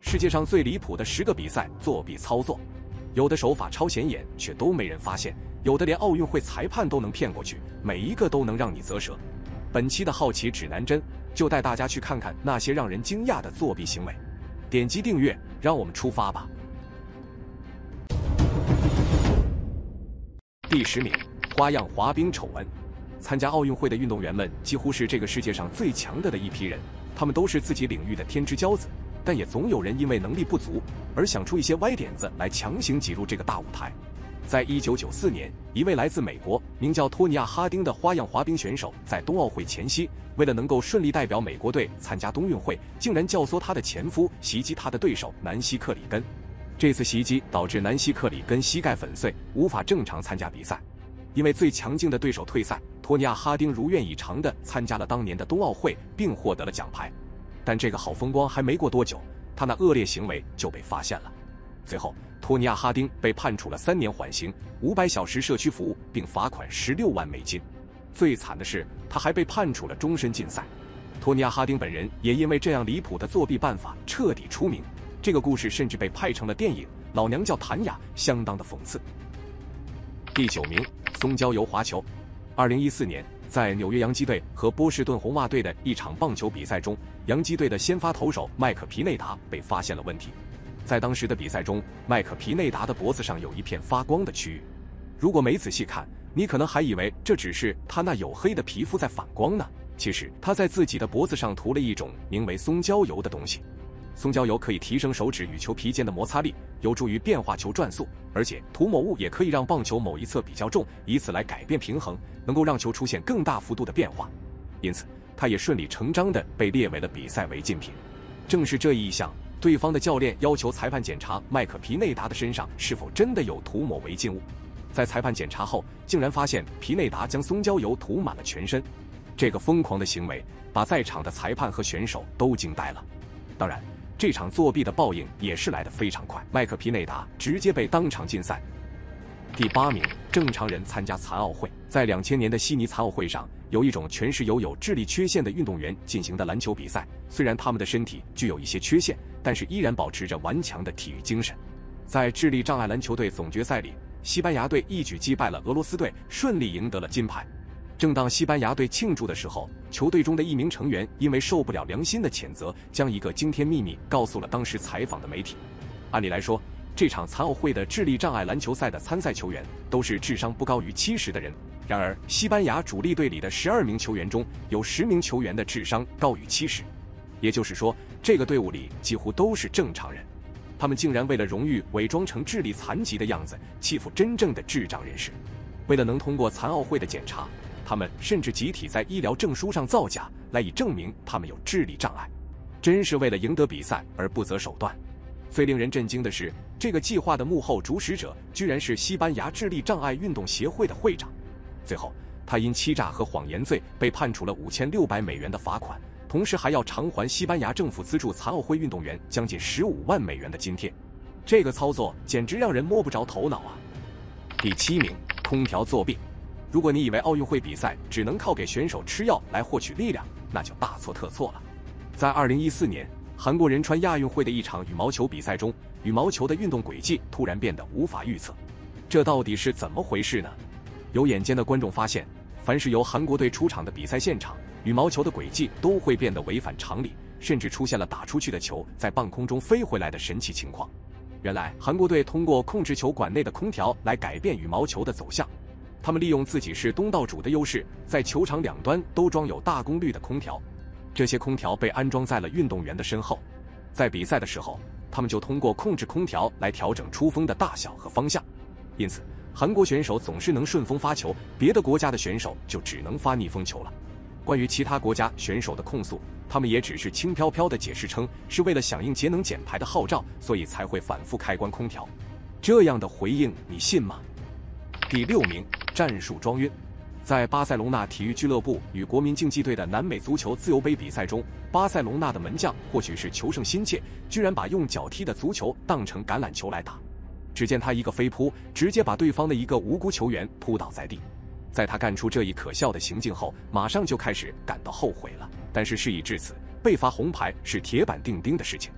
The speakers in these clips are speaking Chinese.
世界上最离谱的10个比赛作弊操作，有的手法超显眼，却都没人发现；有的连奥运会裁判都能骗过去，每一个都能让你啧舌。本期的好奇指南针就带大家去看看那些让人惊讶的作弊行为。点击订阅，让我们出发吧。第10名，花样滑冰丑闻。参加奥运会的运动员们几乎是这个世界上最强的一批人，他们都是自己领域的天之骄子，但也总有人因为能力不足而想出一些歪点子来强行挤入这个大舞台。在1994年，一位来自美国名叫托尼亚·哈丁的花样滑冰选手，在冬奥会前夕，为了能够顺利代表美国队参加冬运会，竟然教唆他的前夫袭击他的对手南希·克里根。这次袭击导致南希·克里根膝盖粉碎，无法正常参加比赛。因为最强劲的对手退赛，托尼亚·哈丁如愿以偿地参加了当年的冬奥会，并获得了奖牌。但这个好风光还没过多久，他那恶劣行为就被发现了。最后，托尼亚·哈丁被判处了3年缓刑、500小时社区服务，并罚款16万美金。最惨的是，他还被判处了终身禁赛。托尼亚·哈丁本人也因为这样离谱的作弊办法彻底出名。这个故事甚至被拍成了电影《老娘叫谭雅》，相当的讽刺。第9名，松焦油滑球。2014年，在纽约洋基队和波士顿红袜队的一场棒球比赛中，洋基队的先发投手麦克皮内达被发现了问题。在当时的比赛中，麦克皮内达的脖子上有一片发光的区域，如果没仔细看，你可能还以为这只是他那黝黑的皮肤在反光呢。其实他在自己的脖子上涂了一种名为松焦油的东西。松焦油可以提升手指与球皮间的摩擦力，有助于变化球转速，而且涂抹物也可以让棒球某一侧比较重，以此来改变平衡，能够让球出现更大幅度的变化。因此，它也顺理成章地被列为了比赛违禁品。正是这一项，对方的教练要求裁判检查麦克皮内达的身上是否真的有涂抹违禁物。在裁判检查后，竟然发现皮内达将松焦油涂满了全身。这个疯狂的行为把在场的裁判和选手都惊呆了。当然，这场作弊的报应也是来得非常快，麦克皮内达直接被当场禁赛。第8名，正常人参加残奥会。在2000年的悉尼残奥会上，有一种全是由有智力缺陷的运动员进行的篮球比赛，虽然他们的身体具有一些缺陷，但是依然保持着顽强的体育精神。在智力障碍篮球队总决赛里，西班牙队一举击败了俄罗斯队，顺利赢得了金牌。正当西班牙队庆祝的时候，球队中的一名成员因为受不了良心的谴责，将一个惊天秘密告诉了当时采访的媒体。按理来说，这场残奥会的智力障碍篮球赛的参赛球员都是智商不高于70的人，然而西班牙主力队里的12名球员中有10名球员的智商高于70，也就是说，这个队伍里几乎都是正常人。他们竟然为了荣誉伪装成智力残疾的样子，欺负真正的智障人士。为了能通过残奥会的检查，他们甚至集体在医疗证书上造假，来以证明他们有智力障碍，真是为了赢得比赛而不择手段。最令人震惊的是，这个计划的幕后主使者居然是西班牙智力障碍运动协会的会长。最后，他因欺诈和谎言罪被判处了5600美元的罚款，同时还要偿还西班牙政府资助残奥会运动员将近15万美元的津贴。这个操作简直让人摸不着头脑啊！第7名，空调作弊。如果你以为奥运会比赛只能靠给选手吃药来获取力量，那就大错特错了。在2014年，韩国仁川亚运会的一场羽毛球比赛中，羽毛球的运动轨迹突然变得无法预测，这到底是怎么回事呢？有眼尖的观众发现，凡是由韩国队出场的比赛现场，羽毛球的轨迹都会变得违反常理，甚至出现了打出去的球在半空中飞回来的神奇情况。原来，韩国队通过控制球馆内的空调来改变羽毛球的走向。他们利用自己是东道主的优势，在球场两端都装有大功率的空调，这些空调被安装在了运动员的身后。在比赛的时候，他们就通过控制空调来调整出风的大小和方向。因此，韩国选手总是能顺风发球，别的国家的选手就只能发逆风球了。关于其他国家选手的控诉，他们也只是轻飘飘地解释称，是为了响应节能减排的号召，所以才会反复开关空调。这样的回应你信吗？第6名，战术装晕。在巴塞隆纳体育俱乐部与国民竞技队的南美足球自由杯比赛中，巴塞隆纳的门将或许是求胜心切，居然把用脚踢的足球当成橄榄球来打。只见他一个飞扑，直接把对方的一个无辜球员扑倒在地。在他干出这一可笑的行径后，马上就开始感到后悔了。但是事已至此，被罚红牌是铁板钉钉的事情。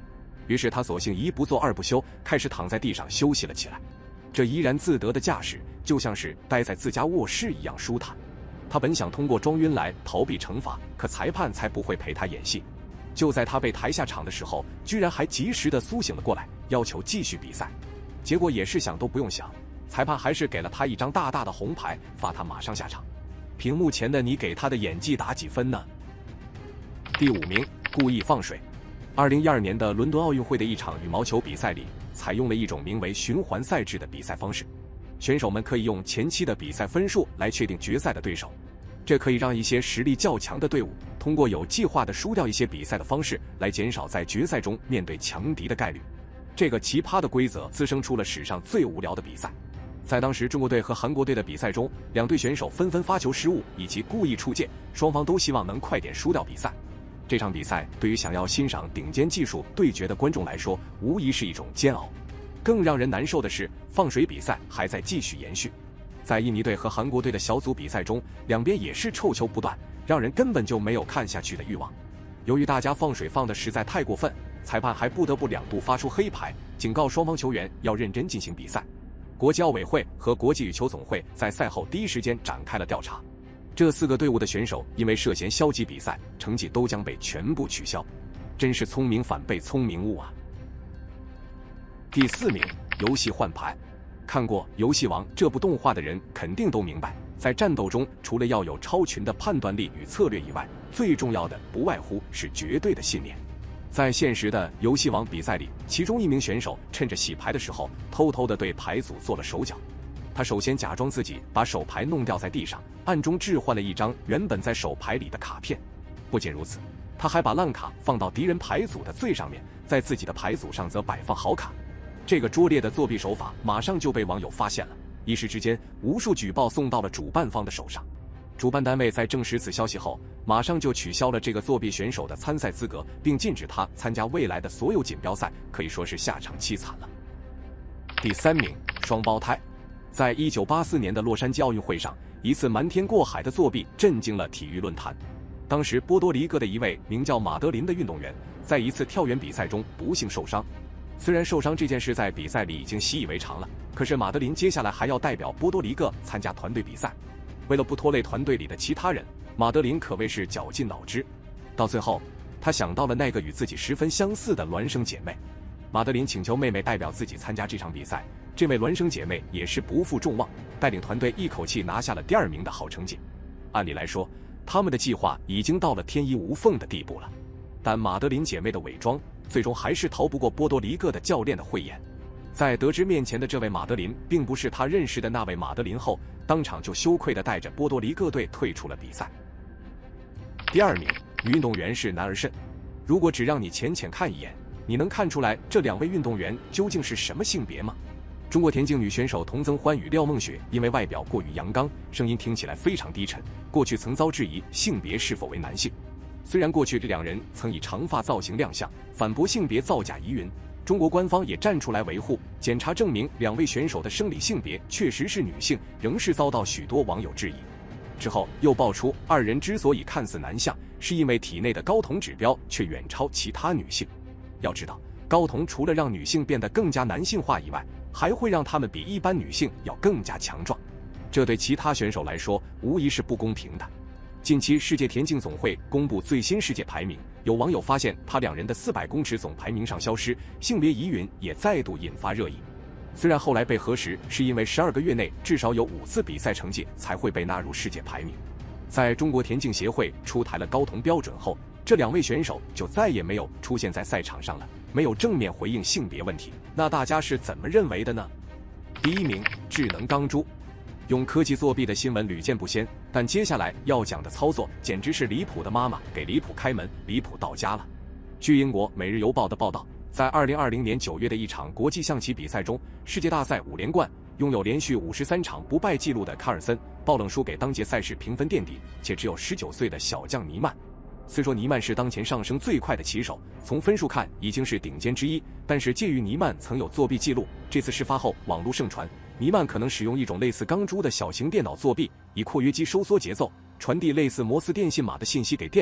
于是他索性一不做二不休，开始躺在地上休息了起来。这怡然自得的架势，就像是待在自家卧室一样舒坦。他本想通过装晕来逃避惩罚，可裁判才不会陪他演戏。就在他被抬下场的时候，居然还及时的苏醒了过来，要求继续比赛。结果也是想都不用想，裁判还是给了他一张大大的红牌，罚他马上下场。屏幕前的你给他的演技打几分呢？第5名，故意放水。2012年的伦敦奥运会的一场羽毛球比赛里，采用了一种名为循环赛制的比赛方式。选手们可以用前期的比赛分数来确定决赛的对手，这可以让一些实力较强的队伍通过有计划的输掉一些比赛的方式来减少在决赛中面对强敌的概率。这个奇葩的规则滋生出了史上最无聊的比赛。在当时中国队和韩国队的比赛中，两队选手纷纷发球失误以及故意出界，双方都希望能快点输掉比赛。这场比赛对于想要欣赏顶尖技术对决的观众来说，无疑是一种煎熬。更让人难受的是，放水比赛还在继续延续。在印尼队和韩国队的小组比赛中，两边也是臭球不断，让人根本就没有看下去的欲望。由于大家放水放的实在太过分，裁判还不得不2度发出黑牌，警告双方球员要认真进行比赛。国际奥委会和国际羽球总会在赛后第一时间展开了调查。这4个队伍的选手因为涉嫌消极比赛，成绩都将被全部取消。真是聪明反被聪明误啊！第4名，游戏换牌。看过《游戏王》这部动画的人肯定都明白，在战斗中除了要有超群的判断力与策略以外，最重要的不外乎是绝对的信念。在现实的游戏王比赛里，其中一名选手趁着洗牌的时候，偷偷地对牌组做了手脚。他首先假装自己把手牌弄掉在地上，暗中置换了一张原本在手牌里的卡片。不仅如此，他还把烂卡放到敌人牌组的最上面，在自己的牌组上则摆放好卡。这个拙劣的作弊手法马上就被网友发现了，一时之间，无数举报送到了主办方的手上。主办单位在证实此消息后，马上就取消了这个作弊选手的参赛资格，并禁止他参加未来的所有锦标赛，可以说是下场凄惨了。第3名，双胞胎。在1984年的洛杉矶奥运会上，一次瞒天过海的作弊震惊了体育论坛。当时波多黎各的一位名叫马德琳的运动员，在一次跳远比赛中不幸受伤。虽然受伤这件事在比赛里已经习以为常了，可是马德琳接下来还要代表波多黎各参加团队比赛。为了不拖累团队里的其他人，马德琳可谓是绞尽脑汁。到最后，他想到了那个与自己十分相似的孪生姐妹。马德琳请求妹妹代表自己参加这场比赛，这位孪生姐妹也是不负众望，带领团队一口气拿下了第2名的好成绩。按理来说，他们的计划已经到了天衣无缝的地步了，但马德琳姐妹的伪装最终还是逃不过波多黎各的教练的慧眼。在得知面前的这位马德琳并不是他认识的那位马德琳后，当场就羞愧地带着波多黎各队退出了比赛。第2名，女运动员是男儿身。如果只让你浅浅看一眼，你能看出来这2位运动员究竟是什么性别吗？中国田径女选手童增欢与廖梦雪因为外表过于阳刚，声音听起来非常低沉，过去曾遭质疑性别是否为男性。虽然过去这2人曾以长发造型亮相，反驳性别造假疑云，中国官方也站出来维护，检查证明2位选手的生理性别确实是女性，仍是遭到许多网友质疑。之后又爆出2人之所以看似男相，是因为体内的睾酮指标却远超其他女性。要知道，睾酮除了让女性变得更加男性化以外，还会让她们比一般女性要更加强壮，这对其他选手来说无疑是不公平的。近期世界田径总会公布最新世界排名，有网友发现他2人的400公尺总排名上消失，性别疑云也再度引发热议。虽然后来被核实是因为12个月内至少有5次比赛成绩才会被纳入世界排名。在中国田径协会出台了睾酮标准后，这2位选手就再也没有出现在赛场上了，没有正面回应性别问题。那大家是怎么认为的呢？第1名，智能钢珠。用科技作弊的新闻屡见不鲜，但接下来要讲的操作简直是离谱的妈妈给离谱开门，离谱到家了。据英国《每日邮报》的报道，在2020年9月的一场国际象棋比赛中，世界大赛5连冠、拥有连续53场不败纪录的卡尔森爆冷输给当届赛事评分垫底且只有19岁的小将尼曼。虽说尼曼是当前上升最快的棋手，从分数看已经是顶尖之一，但是介于尼曼曾有作弊记录，这次事发后网络盛传尼曼可能使用一种类似钢珠的小型电脑作弊，以括约肌收缩节奏传递类似摩斯电信码的信息给电脑，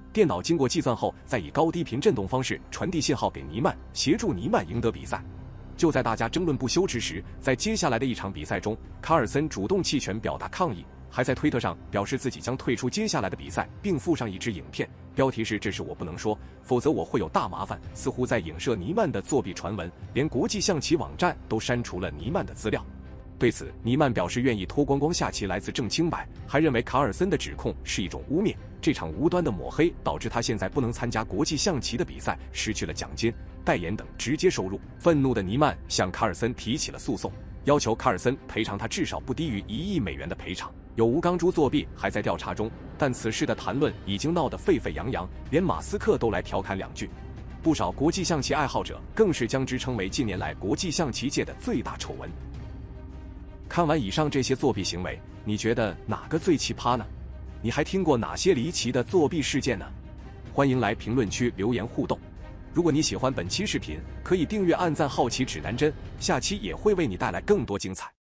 电脑经过计算后，再以高低频振动方式传递信号给尼曼，协助尼曼赢得比赛。就在大家争论不休之时，在接下来的一场比赛中，卡尔森主动弃权表达抗议，还在推特上表示自己将退出接下来的比赛，并附上一支影片，标题是“这事我不能说，否则我会有大麻烦”，似乎在影射尼曼的作弊传闻，连国际象棋网站都删除了尼曼的资料。对此，尼曼表示愿意脱光光下棋来自证清白，还认为卡尔森的指控是一种污蔑。这场无端的抹黑导致他现在不能参加国际象棋的比赛，失去了奖金、代言等直接收入。愤怒的尼曼向卡尔森提起了诉讼，要求卡尔森赔偿他至少不低于1亿美元的赔偿。有无钢珠作弊还在调查中，但此事的谈论已经闹得沸沸扬扬，连马斯克都来调侃两句。不少国际象棋爱好者更是将之称为近年来国际象棋界的最大丑闻。看完以上这些作弊行为，你觉得哪个最奇葩呢？你还听过哪些离奇的作弊事件呢？欢迎来评论区留言互动。如果你喜欢本期视频，可以订阅、按赞。好奇指南针，下期也会为你带来更多精彩。